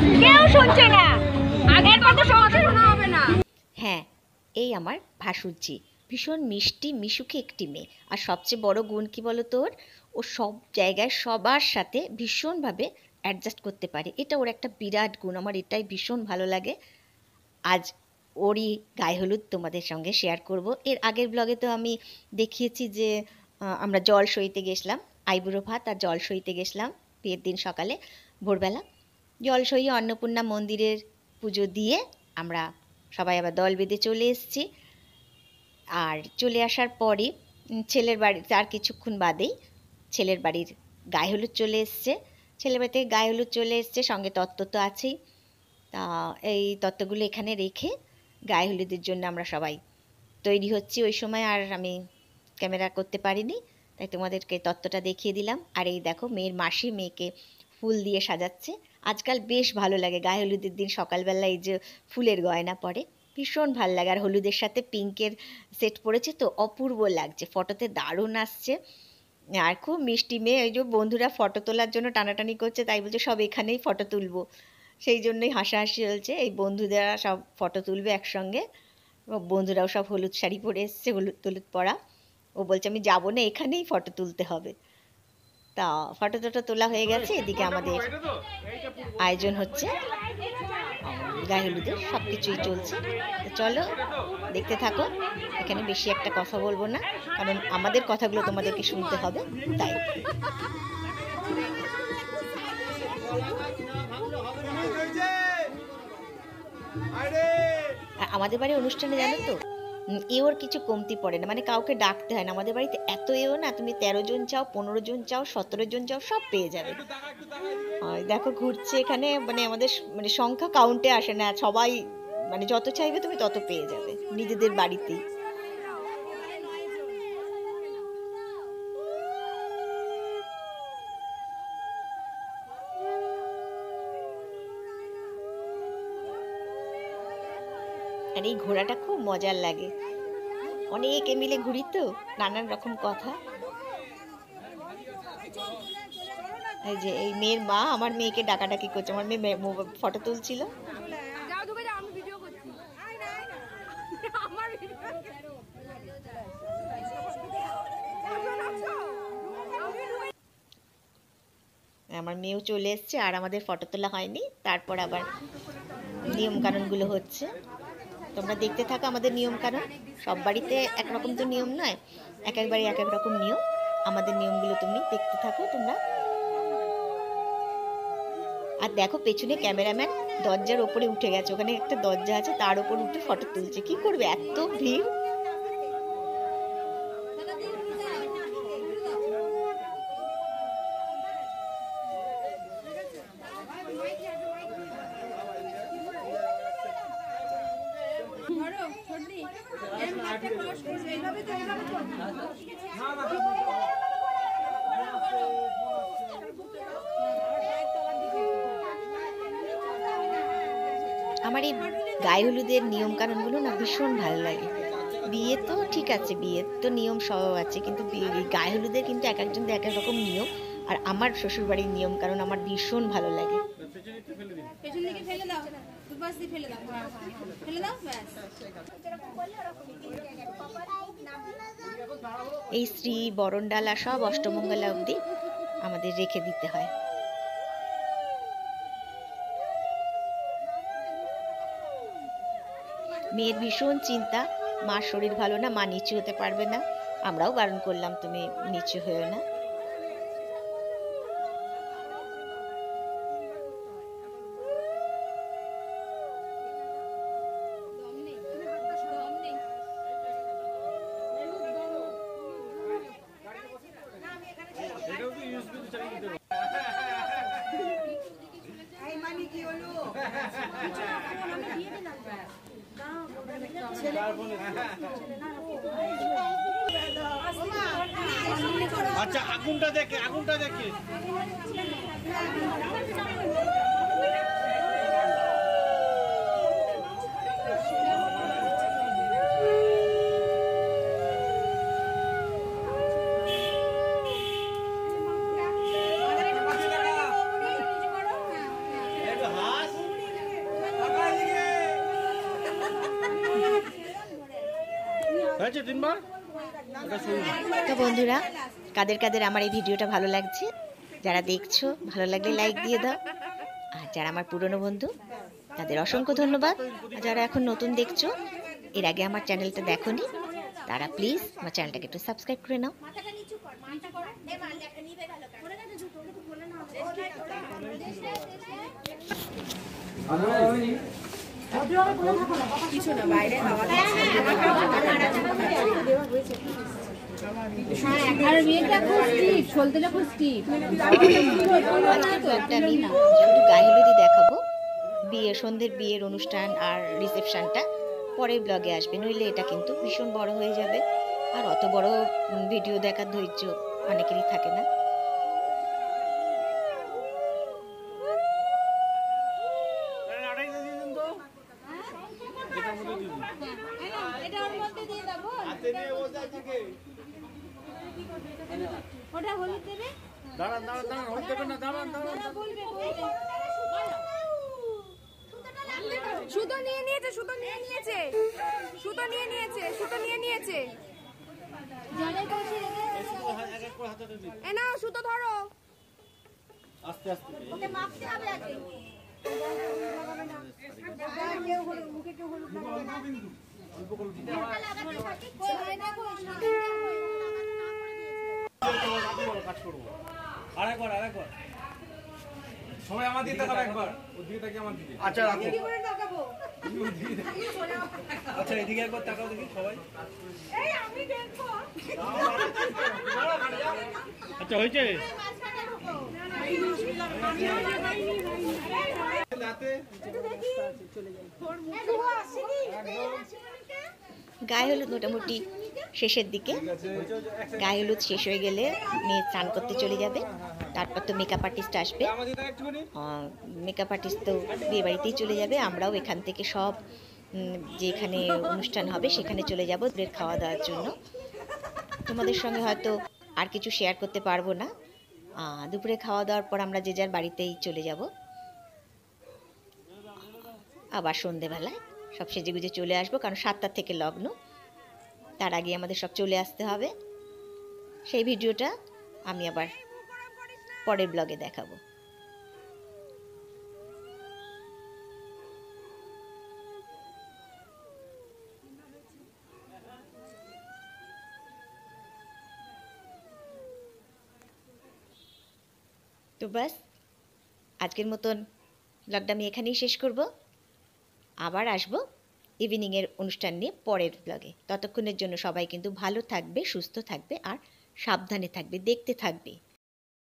কেউ শুনছে না, আগের কথা শোনা হবে না। হ্যাঁ, এই আমার ভাসুরজি, ভীষণ মিষ্টি মিশুকে একটি মেয়ে। আর সবচেয়ে বড় গুণ কি বলো তোর, ও সব জায়গায় সবার সাথে ভীষণভাবে অ্যাডজাস্ট করতে পারে। এটা ওর একটা বিরাট গুণ, আমার এটাই ভীষণ ভালো লাগে। আজ ওরই গায়ে হলুদ তোমাদের সঙ্গে শেয়ার করব। এর আগের ব্লগে তো আমি দেখিয়েছি যে আমরা জল সইতে গেছিলাম, আইবুড়ো ভাত আর জল সইতে গেছিলাম বিয়ের দিন সকালে ভোরবেলা। জল সইয়ে অন্নপূর্ণা মন্দিরের পুজো দিয়ে আমরা সবাই আবার দল বেঁধে চলে এসেছি। আর চলে আসার পরই ছেলের বাড়ি, তার কিছুক্ষণ বাদেই ছেলের বাড়ির গায়ে হলুদ চলে এসছে। ছেলের বাড়ি থেকে গায়ে হলুদ চলে এসছে, সঙ্গে তত্ত্ব তো আছেই। তা এই তত্ত্বগুলো এখানে রেখে গায়ে হলুদের জন্য আমরা সবাই তৈরি হচ্ছি। ওই সময় আর আমি ক্যামেরা করতে পারিনি, তাই তোমাদেরকে তত্ত্বটা দেখিয়ে দিলাম। আর এই দেখো মেয়ের মাসি মেয়েকে ফুল দিয়ে সাজাচ্ছে। আজকাল বেশ ভালো লাগে গায়ে হলুদের দিন সকালবেলা এই যে ফুলের গয়না পরে, ভীষণ ভালো লাগে। আর হলুদের সাথে পিঙ্কের সেট পরেছে তো অপূর্ব লাগছে, ফটোতে দারুণ আসছে। আর খুব মিষ্টি মেয়ে। ওই যে বন্ধুরা ফটো তোলার জন্য টানাটানি করছে, তাই বলছে সব এখানেই ফটো তুলবো, সেই জন্যই হাসাহাসি চলছে। এই বন্ধুরা সব ফটো তুলবে একসঙ্গে, বন্ধুরাও সব হলুদ শাড়ি পরে এসছে, হলুদ টলুদ পরা। ও বলছে আমি যাবো না, এখানেই ফটো তুলতে হবে। তা ফটো টটো তোলা হয়ে গেছে, এদিকে আমাদের আয়োজন হচ্ছে গায়ে হলুদের, সব কিছুই চলছে। তো চলো দেখতে থাকো। এখানে বেশি একটা কথা বলবো না, কারণ আমাদের কথাগুলো তোমাদেরকে শুনতে হবে, তাই। আমাদের বাড়ির অনুষ্ঠানে জানো তো এওর কিছু কমতি পড়ে না, মানে কাউকে ডাকতে হয় না। আমাদের বাড়িতে এত এও না, তুমি 13 জন চাও, 15 জন চাও, 17 জন চাও, সব পেয়ে যাবে। দেখো ঘুরছে এখানে, মানে আমাদের মানে সংখ্যা কাউন্টে আসে না, সবাই মানে যত চাইবে তুমি তত পেয়ে যাবে নিজেদের বাড়িতেই। আর এই ঘোরাটা খুব মজার লাগে, অনেকে মিলে ঘুরি তো, নানান রকম কথা। এই যে এই মেয়ের মা আমার মেয়েকে ডাকাডাকি করছে, আমার মেয়ে ফটো তুলছিল। আমার মেয়েও চলে এসছে, আর আমাদের ফটো তোলা হয়নি। তারপর আবার নিয়ম কানুনগুলো হচ্ছে, তোমরা দেখতে থাকো আমাদের নিয়ম কানুন। সব বাড়িতে একরকম তো নিয়ম নয়, এক এক বাড়ি এক এক রকম নিয়ম। আমাদের নিয়মগুলো তুমি দেখতে থাকো তোমরা। আর দেখো পেছনে ক্যামেরাম্যান দরজার ওপরে উঠে গেছে, ওখানে একটা দরজা আছে, তার ওপর উঠে ফটো তুলছে। কি করবে, এত ভিড়। আমার এই গায়ে হলুদের নিয়ম কানুনগুলো না ভীষণ ভালো লাগে। বিয়ে তো ঠিক আছে, বিয়ের তো নিয়ম সব আছে, কিন্তু গায়ে হলুদের কিন্তু এক একজনদের এক এক রকম নিয়ম। আর আমার শ্বশুরবাড়ির নিয়ম কানুন আমার ভীষণ ভালো লাগে। এই শ্রী বরণডালা সব অষ্টমঙ্গলা অবধি আমাদের রেখে দিতে হয়। মেয়ের ভীষণ চিন্তা, মার শরীর ভালো না, মা নিচু হতে পারবে না। আমরাও বারণ করলাম তুমি নিচু হয়েও না। আচ্ছা আগুনটা দেখে, আগুনটা দেখে। হাস হয়েছে 3 বার এটা শুরু তো বন্ধুরা, কাদের কাদের আমার এই ভিডিওটা ভালো লাগছে, যারা দেখছো ভালো লাগলে লাইক দিয়ে দাও। আর যারা আমার পুরনো বন্ধু তাদের অসংখ্য ধন্যবাদ। আর যারা এখন নতুন দেখছো, এর আগে আমার চ্যানেলটা দেখোনি, তারা প্লিজ আমার চ্যানেলটাকে একটু সাবস্ক্রাইব করে নাও। আর বিয়েটা খুব স্টিপ, চলতেটা খুব স্টিপ। আজকে ব্লগটা আমি শুধু গায়ে হলুদই দেখাবো। সন্ধ্যের বিয়ের অনুষ্ঠান আর রিসেপশনটা পরের ব্লগে আসবে, নইলে এটা কিন্তু ভীষণ বড় হয়ে যাবে। আর অত বড় ভিডিও দেখার ধৈর্য অনেকেরই থাকে না। আড়াইটা দিয়ে দিন তো এটার মধ্যে দিয়ে দিন এটা ওর মধ্যে দিয়ে দাও বল। হাতে নিয়ে বসে আছে কে ওটা হলুদ দেবে। দাঁড়ান দাঁড়ান দাঁড়ান হল দেবেন না দাঁড়ান দাঁড়ান বলবে সুতো নিয়ে নিয়েছে, সুতো নিয়ে নিয়েছে, সুতো নিয়ে নিয়েছে, সুতো নিয়ে নিয়েছে। এক এক করে হাতে দিন এ নাও সুতো ধরো। আস্তে আস্তে ওকে মাপতে হবে আগে। কেউ হলুদ মুখে কেউ হলুদ লাগাবে। কাজ করবো আরেকবার সবাই আমার দিকে তাকাও একবার, ওর দিকে তাকিয়ে আমার দিকে। আচ্ছা রাখো কি করে লাগাবো? আচ্ছা এদিকে একবার তাকাও দেখি সবাই। এই আমি দেখবো। আচ্ছা হয়েছে মাঝখানে ঢোকো। গায়ে হলুদ মোটামুটি শেষের দিকে। গায়ে হলুদ শেষ হয়ে গেলে মেয়ে স্নান করতে চলে যাবে। তারপর তো মেকআপ আর্টিস্ট আসবে। আমার দিকে একটুখানি। মেকআপ আর্টিস্ট তো বিয়ে বাড়িতেই চলে যাবে। আমরাও এখান থেকে সব যেখানে অনুষ্ঠান হবে সেখানে চলে যাব দুপুরের খাওয়া দাওয়ার জন্য। তোমাদের সঙ্গে হয়তো আর কিছু শেয়ার করতে পারবো না। দুপুরে খাওয়া দাওয়ার পর আমরা যে যার বাড়িতেই চলে যাব। আবার সন্ধেবেলায় সব সেজেগুজে চলে আসবো, কারণ 7টা থেকে লগ্ন, তার আগে আমাদের সব চলে আসতে হবে। সেই ভিডিওটা আমি আবার পরের ব্লগে দেখাবো। তো বাস আজকের মতন ব্লগটা আমি এখানেই শেষ করব। আবার আসবো ইভিনিংয়ের অনুষ্ঠান নিয়ে পরের ব্লগে। ততক্ষণের জন্য সবাই কিন্তু ভালো থাকবে, সুস্থ থাকবে আর সাবধানে থাকবে, দেখতে থাকবে।